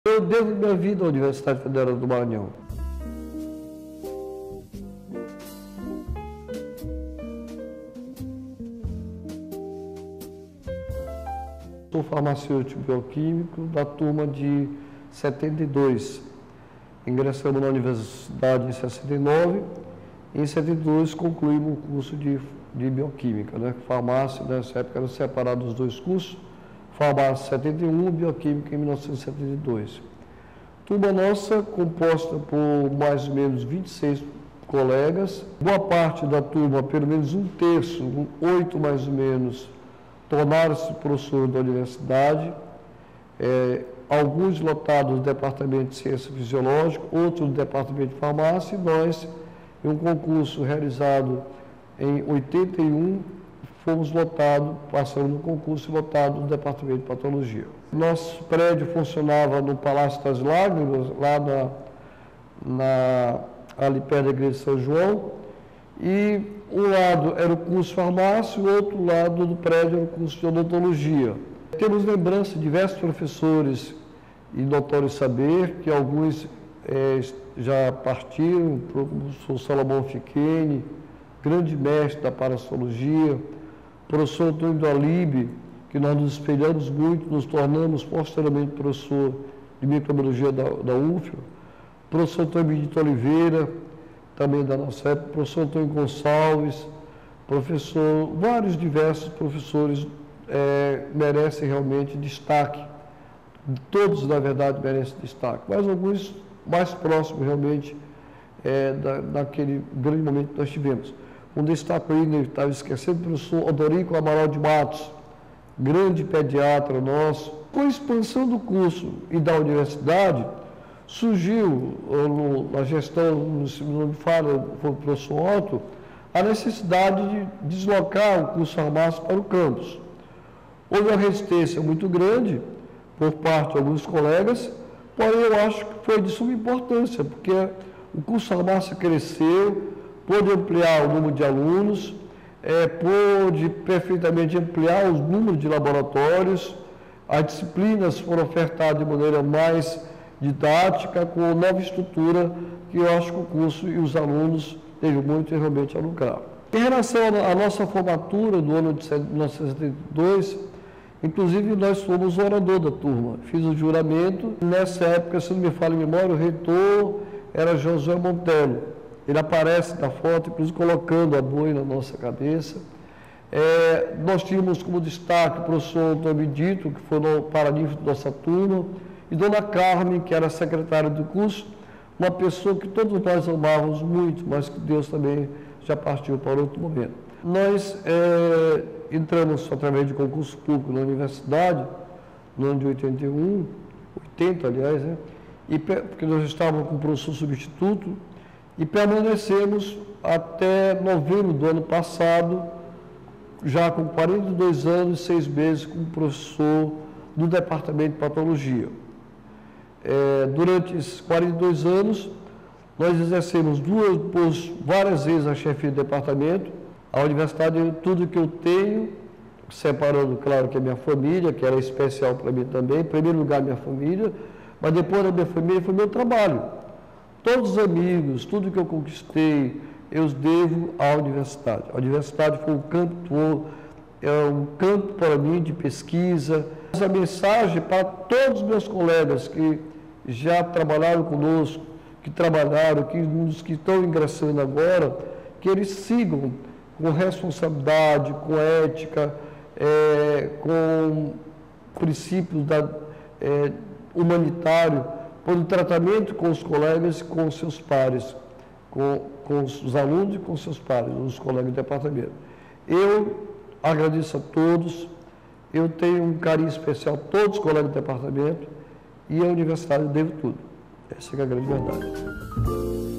Eu devo minha vida à Universidade Federal do Maranhão. Sou farmacêutico bioquímico da turma de 72. Ingressamos na universidade em 69 e em 72 concluímos o curso de bioquímica, né? Farmácia, nessa época eram separados os dois cursos, farmácia em 71 e bioquímica em 1972. Turma nossa composta por mais ou menos 26 colegas, boa parte da turma, pelo menos um terço, 8 mais ou menos, tornaram-se professores da universidade, alguns lotados do departamento de ciência fisiológica, outros do departamento de farmácia, e nós, em um concurso realizado em 81, fomos lotados, passamos no concurso lotado do departamento de patologia. Nosso prédio funcionava no Palácio das Lágrimas, lá ali perto da igreja de São João, e um lado era o curso de farmácia, o outro lado do prédio era o curso de odontologia. Temos lembrança de diversos professores e notório saber que alguns já partiram, o professor Salomão Fiquene, grande mestre da parasitologia, o professor Antônio do Alibe, que nós nos espelhamos muito, nos tornamos posteriormente professor de microbiologia da UFRA, o professor Antônio Benedito Oliveira, também da nossa época, o professor Antônio Gonçalves, vários diversos professores merecem realmente destaque. Todos, na verdade, merecem destaque, mas alguns mais próximos realmente daquele grande momento que nós tivemos. Um destaque aí, estava esquecendo, o professor Odorico Amaral de Matos, grande pediatra nosso. Com a expansão do curso e da universidade, surgiu na gestão, não me fala, foi o professor Otto, a necessidade de deslocar o curso farmácia para o campus. Houve uma resistência muito grande por parte de alguns colegas, porém eu acho que foi de suma importância, porque o curso farmácia cresceu, pôde ampliar o número de alunos, pôde perfeitamente ampliar os números de laboratórios, as disciplinas foram ofertadas de maneira mais didática, com nova estrutura, que eu acho que o curso e os alunos teve muito realmente a lucrar. Em relação à nossa formatura do ano de 1972, inclusive nós fomos orador da turma, fiz o juramento. Nessa época, se não me falha a memória, o reitor era Josué Montelo. Ele aparece na foto, inclusive colocando a boina na nossa cabeça. Nós tínhamos como destaque o professor Antônio Benedito, que foi o paraninfo da nossa turma, e Dona Carmen, que era secretária do curso, uma pessoa que todos nós amávamos muito, mas que Deus também já partiu para outro momento. Nós entramos através de concurso público na universidade, no ano de 80, aliás, né? Porque nós estávamos com o professor substituto, e permanecemos até novembro do ano passado, já com 42 anos e 6 meses como professor do departamento de patologia. Durante esses 42 anos, nós exercemos várias vezes a chefia do departamento. A universidade é tudo que eu tenho, separando, claro, que a minha família, que era especial para mim também, em primeiro lugar minha família, mas depois da minha família foi meu trabalho. Todos os amigos, tudo que eu conquistei, eu os devo à universidade. A universidade foi um campo para mim de pesquisa. Essa mensagem para todos os meus colegas que já trabalharam conosco, que que estão ingressando agora, que eles sigam com responsabilidade, com ética, com princípios humanitários, por um tratamento com os colegas e com os seus pares, com os alunos e com seus pares, os colegas do departamento. Eu agradeço a todos, eu tenho um carinho especial a todos os colegas do departamento e a universidade devo tudo. Essa é a grande verdade.